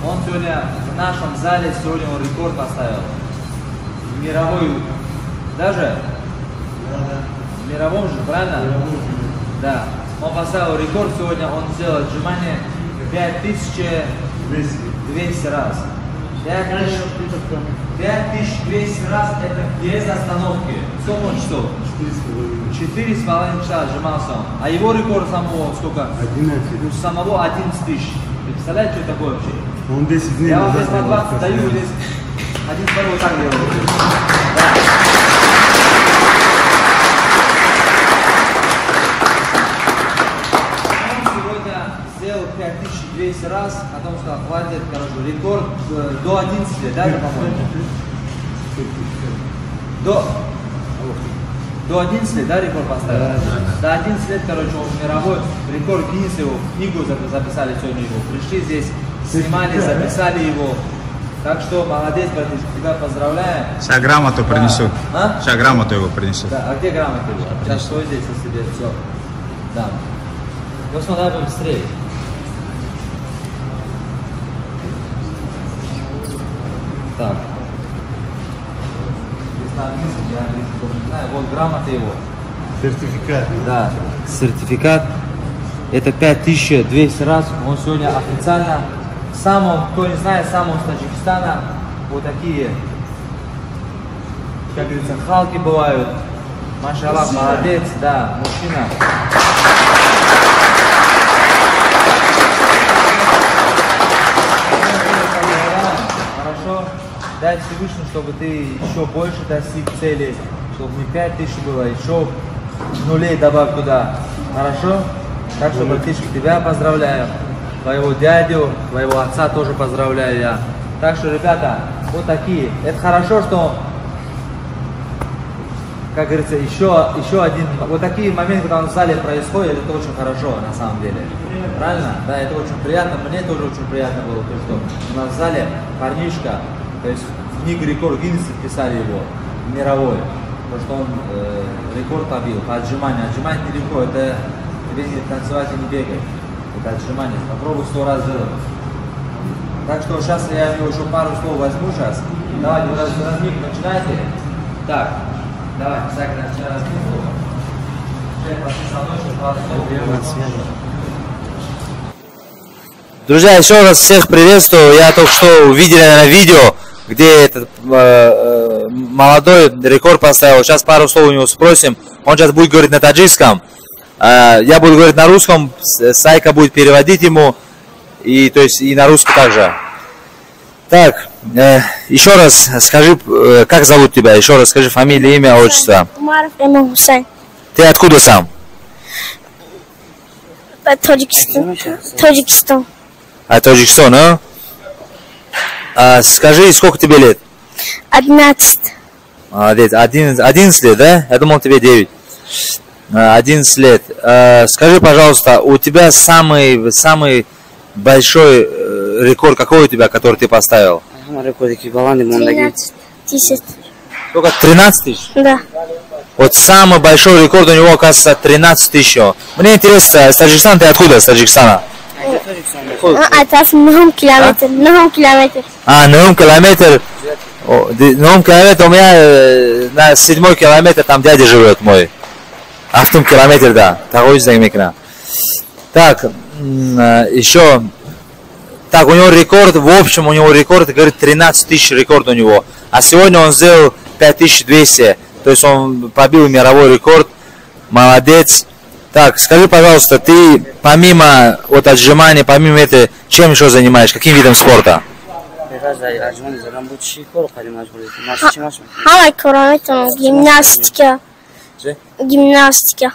Он сегодня в нашем зале, сегодня он рекорд поставил. Мировой даже? В мировом же, правильно? Да. Он поставил рекорд сегодня, он сделал отжимание 5200 раз. 5200 раз это без остановки. Сколько он часов? 4,5 часа отжимался он. А его рекорд самого сколько? 11. Ну, самого 11 тысяч. Вы представляете, что такое вообще? Он 10 дней. Я вам здесь по 20 даю, здесь один второй вот так делаю. Да. Сделал 5200 раз, потом сказал, хватит, короче, рекорд до 11 лет, да, по-моему? До 11 лет, да, рекорд поставил? До 11 лет, короче, он мировой рекорд Гиннесса, его в книгу записали сегодня его. Пришли здесь, снимали, записали его. Так что молодец, братишка, тебя поздравляем. Сейчас грамоту принесу. А? Сейчас грамоту его принесу. Да, а где грамота его? Сейчас стой здесь, если тебе все. Да. Ну, смотри, давай быстрее. Так. Здесь на английском, я английский тоже не знаю. Вот грамота его. Сертификат. Да, сертификат. Это 5200 раз. Он сегодня официально. Сам он, кто не знает, сам он с Таджикистана. Вот такие, как говорится, халки бывают. Машаллах, молодец, да, мужчина. Хорошо. Дай Всевышний, чтобы ты еще больше достиг цели, чтобы не 5000 было, еще нулей добавь туда. Хорошо? Так что, братишка, тебя поздравляю. Твоего дядю, твоего отца тоже поздравляю я. Так что, ребята, вот такие. Это хорошо, что, как говорится, еще один. Вот такие моменты, когда в зале происходят, это очень хорошо на самом деле. Правильно? Да, это очень приятно. Мне тоже очень приятно было, то, что у нас в зале парнишка, то есть в книгу рекорд Гиннесса писали его, мировой. То, что он рекорд побил по отжиманию. Отжимать нелегко, это тебе не танцевать и не бегать. Это отжимание. Попробуй 100 раз сделать. Так что сейчас я его еще пару слов возьму сейчас. Давайте, разминку начинайте. Так, давай, всяко начинаем разминку. Друзья, еще раз всех приветствую. Я только что увидел на видео, где этот молодой рекорд поставил. Сейчас пару слов у него спросим. Он сейчас будет говорить на таджикском. Я буду говорить на русском. Сайка будет переводить ему. И, то есть, и на русский также. Так, еще раз скажи, как зовут тебя? Еще раз скажи фамилию, имя, отчество. Умаров Эмин Хусейн. Ты откуда сам? Таджикистан. Таджикистан. Таджикистан, а? Скажи, сколько тебе лет? 11. Молодец, 11 лет, да? Я думал, тебе 9. 11 лет. Скажи, пожалуйста, у тебя самый большой рекорд, какой у тебя, который ты поставил? 13 тысяч. Сколько? 13 тысяч? Да. Вот самый большой рекорд у него, оказывается, 13 тысяч. Мне интересно, с Таджикистана, ты откуда, с Таджикистана? Это Нахум километр. Нахум километр. Нахум километр. Нахум километр у меня на 7-й километр, там дядя живет мой. А в том километре, да. Так, еще. Так, у него рекорд, в общем, у него рекорд, говорит, 13 тысяч рекорд у него. А сегодня он сделал 5200. То есть он побил мировой рекорд. Молодец. Так, скажи, пожалуйста, ты помимо вот отжиманий, помимо этого, чем еще занимаешься? Каким видом спорта? Гимнастика. Гимнастика.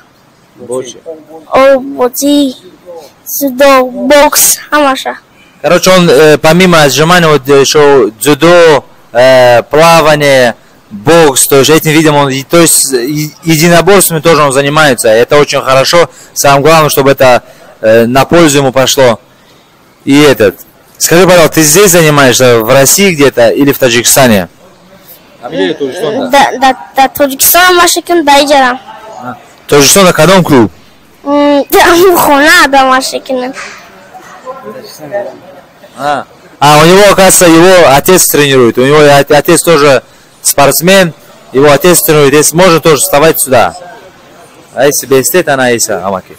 Дзюдо, бокс, хамаша. Короче, он помимо отжиманий, вот еще дзюдо, плавание, бокс, то есть этим видом он, то есть единоборствами тоже он занимается. Это очень хорошо. Самое главное, чтобы это на пользу ему пошло. И этот. Скажи, пожалуйста, ты здесь занимаешься, в России где-то или в Таджикистане? Да, Таджикистан, Машикин, Дайджара. Таджикистан, Кадом клуб? Да, Мухона, да, Машикин. А, у него, оказывается, его отец тренирует. У него отец тоже спортсмен, его отец тренирует. Если можно, тоже вставать сюда. А если без тета, она есть, амаки.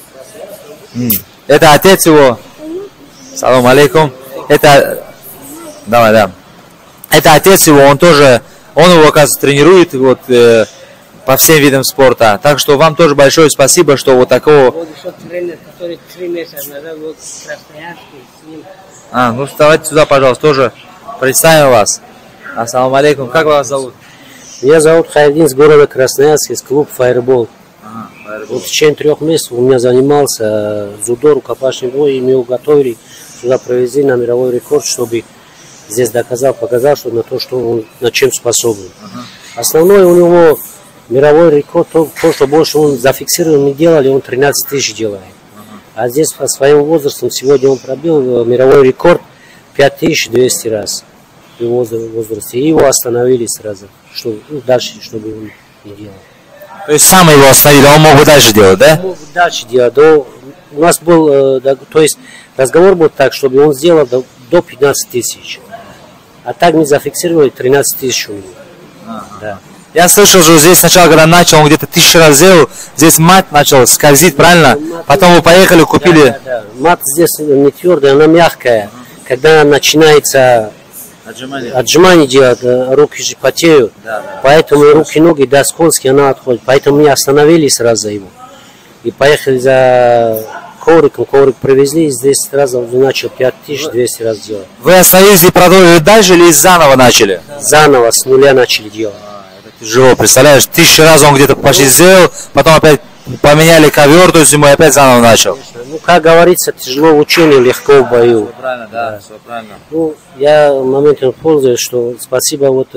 Это отец его. Салам алейкум. Это... Давай, да. Это отец его, он тоже... Он его, оказывается, тренирует вот, по всем видам спорта. Так что вам тоже большое спасибо, что вот такого... Вот еще тренер, который 3 месяца назад вот Красноярский, с ним. Ну вставайте сюда, пожалуйста, тоже представим вас. Ассаламу алейкум. Как вас зовут? Меня зовут Хайрдин, из города Красноярск, из клуба Fireball. Вот в течение 3 месяцев у меня занимался дзюдо, рукопашный бой, и мы его готовили, сюда провезли на мировой рекорд, чтобы здесь показал, что на то, что он над чем способен. Основной у него мировой рекорд, то, что больше он зафиксировал, не делали, он 13 тысяч делает. А здесь по своему возрасту сегодня он пробил мировой рекорд 5200 раз в его возрасте. И его остановили сразу, что дальше, чтобы он не делал. То есть сам его остановили, а он мог бы дальше делать, да? Он мог бы дальше делать. У нас был, то есть разговор был так, чтобы он сделал до 15 тысяч. А так не зафиксировали 13 тысяч у него. Да. Я слышал, что здесь сначала, когда начал, он где-то 1000 раз сделал, здесь мат начал скользить, правильно? Потом вы поехали, купили... Да. Мат здесь не твердая, она мягкая. Когда начинается отжимание делать, руки же потеют. Поэтому руки, ноги, да, скользкие, она отходит. Поэтому мы остановили сразу его. И поехали за ковриком, коврик привезли, и здесь сразу начал 5200 раз делать. Вы остановились и продолжили дальше или заново начали? Заново, с нуля начали делать. Тяжело, представляешь, 1000 раз он где-то почти сделал, потом опять поменяли ковер, то есть ему опять заново начал. Ну, как говорится, тяжело в учении, легко в бою. Все правильно, да, все правильно. Ну, я моментом пользуюсь, что спасибо вот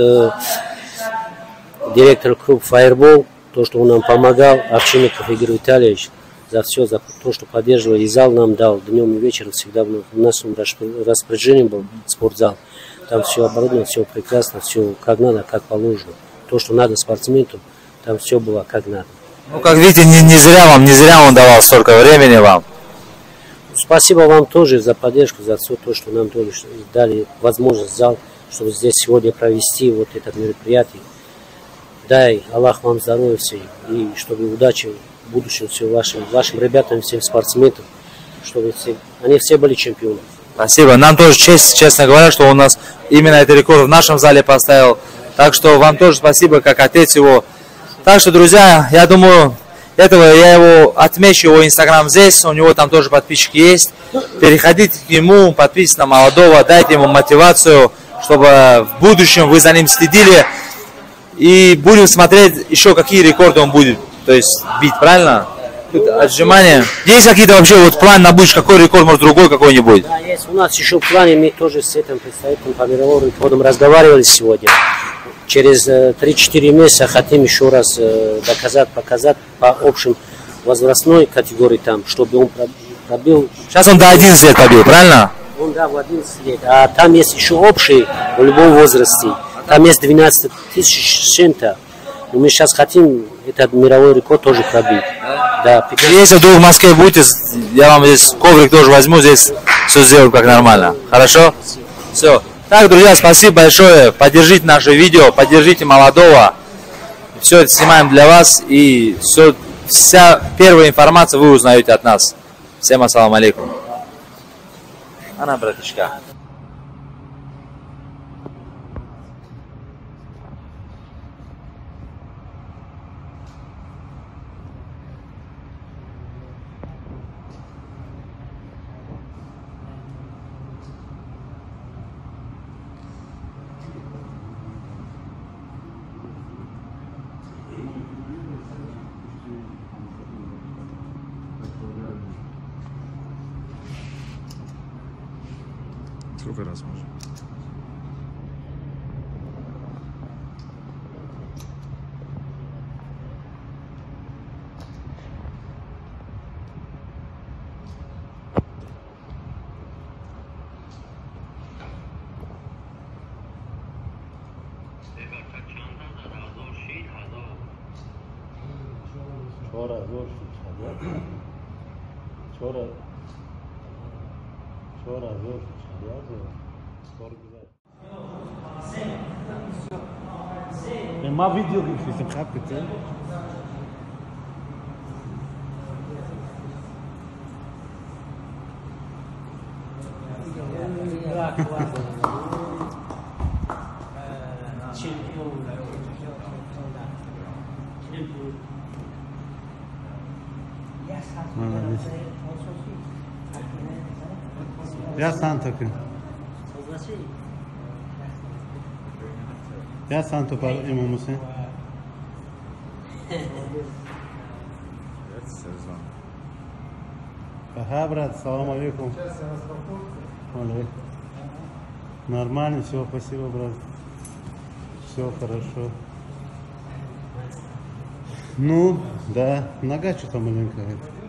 директору клуба Fireball, то, что он нам помогал, Овчинников Игорь Витальевич, за все, за то, что поддерживал, и зал нам дал, днем и вечером всегда у нас распоряжение был, спортзал. Там все оборудовано, все прекрасно, все как надо, как положено. То, что надо спортсмену, там все было как надо. Ну, как видите, не зря он давал столько времени вам. Спасибо вам тоже за поддержку, за все то, что нам дали возможность зал, чтобы здесь сегодня провести вот это мероприятие. Дай Аллах вам здоровья всем, и чтобы удачи в будущем всем вашим ребятам, всем спортсменам, чтобы они все были чемпионами. Спасибо. Нам тоже честь, честно говоря, что у нас именно этот рекорд в нашем зале поставил. Так что вам тоже спасибо, как отец его. Так что, друзья, я думаю, я его отмечу, его инстаграм здесь, у него там тоже подписчики есть. Переходите к нему, подписывайтесь на молодого, дайте ему мотивацию, чтобы в будущем вы за ним следили. И будем смотреть еще, какие рекорды он будет, то есть бить, правильно? Тут отжимания. Есть какие-то вообще вот план на будущее, какой рекорд, может другой какой-нибудь? Да, есть. У нас еще в плане, мы тоже с этим представителем по мировым рекордам разговаривали сегодня. Через 3-4 месяца хотим еще раз доказать, показать по общим возрастной категории там, чтобы он пробил. Сейчас он до 11 лет побил, правильно? Он, да, в 11 лет. А там есть еще общий в любом возрасте. Там есть 12 тысяч с чем-то. Но мы сейчас хотим этот мировой рекорд тоже пробить. Да, если вдруг в Москве будете, я вам здесь коврик тоже возьму, здесь все сделаю как нормально. Хорошо? Все. Так, друзья, спасибо большое. Поддержите наше видео, поддержите молодого. Все это снимаем для вас. И вся первая информация вы узнаете от нас. Всем ассаламу алейкум. Она, братишка. Сколько раз можно? Chora, chora, ما فيديو في سمحة كتير. Я Санта. Я Санта par imam Hüseyin. Ага, брат, салам алейкум. Нормально, все, спасибо, брат. Все хорошо. Ну, да, нога что-то маленькая.